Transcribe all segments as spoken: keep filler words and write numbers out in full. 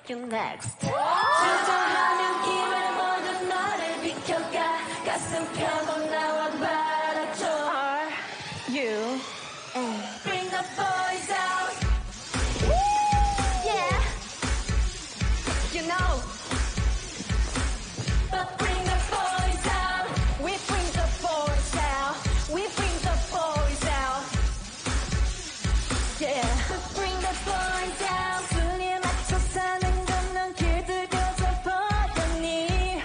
You next. 주저하는 기회를 모두 너를 비켜가 가슴 펴고 나와 바라줘. Are you? Bring the boys out. Yeah. You know. But bring the boys out. We bring the boys out. We bring the boys out. Yeah. But bring the boys out. 순위에 맞춰 사는 건 넌 길들여져 버렸니?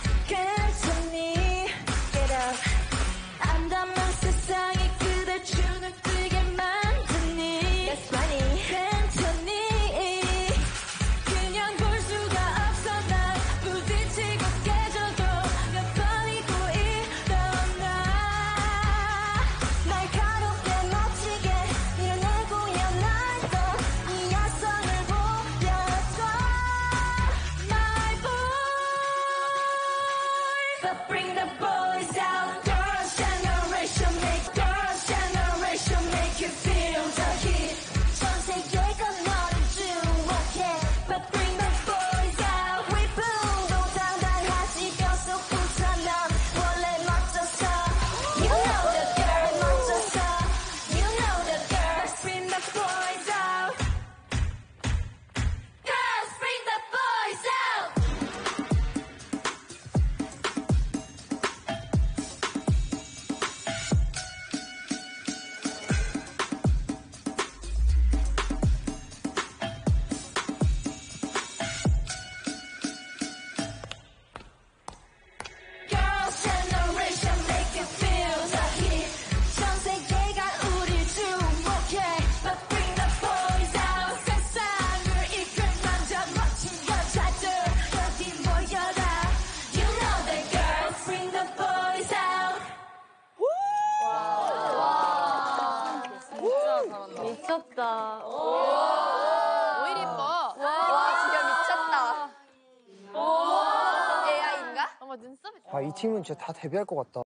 괜찮니? Get up. 안담한 세상이 그댈 주눅 들게 만드니? That's funny. 괜찮니? 그냥 볼 수가 없어 난 부딪히고 깨져도 몇 번이고 일어나 날카롭게 멋지게 밀어내고야 날던 이 야성을 보여줘 My boy But bring the boys out Girls generation make Girls generation make you feel the heat 전 세계가 너를 주목해 But bring the boys out 위풍도 당당하지 뼛속부터 난 원래 멋졌어 You know the girl 멋졌어 You know the girls bring the boys out Girls bring the boys out Girls generation make you feel the heat 전 세계가 우릴 주목해 But bring the boys out 세상을 이끌 남자 멋진 여자들 여기 모여라 You know the girls bring the boys out 미쳤다. 오일 이뻐. 와, 진짜 미쳤다. 에이아이인가? 어머, 눈썹이 아, 이 팀은 진짜 다 데뷔할 것 같다.